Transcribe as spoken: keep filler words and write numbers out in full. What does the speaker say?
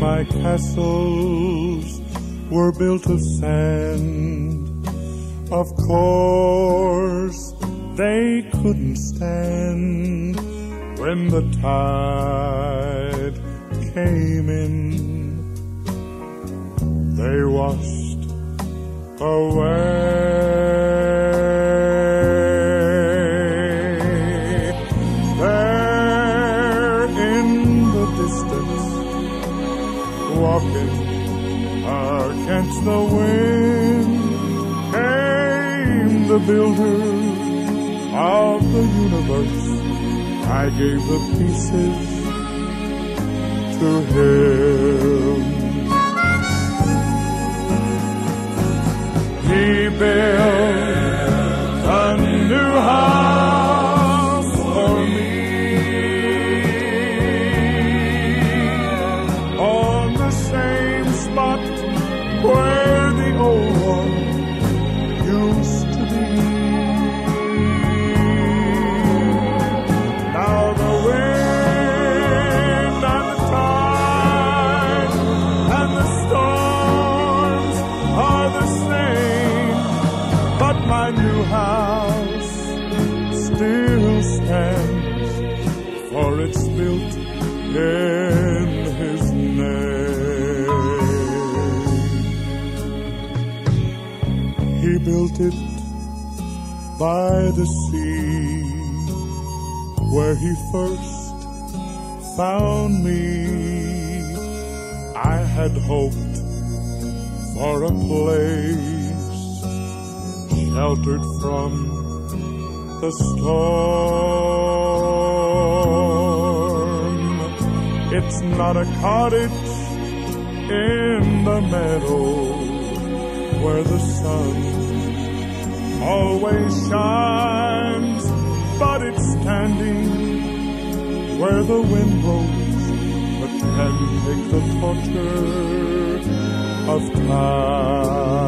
my castles were built of sand. Of course, they couldn't stand when the tide came in. They washed away. There in the distance, walking against the wind, came the builder of the universe. I gave the pieces to him. He built a new house for me on the same spot where the old one used to be. Now the wind and the tide and the storms are the same, but my new house still stands, for it's built in his name. He built it by the sea, where he first found me. I had hoped for a place sheltered from the storm. It's not a cottage in the meadow where the sun always shines, but it's standing where the wind blows but can take the torture of time.